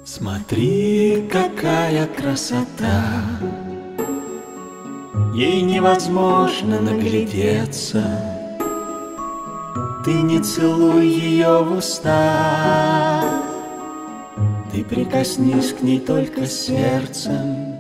Смотри, какая красота, ей невозможно наглядеться. Ты не целуй ее в уста, ты прикоснись к ней только сердцем.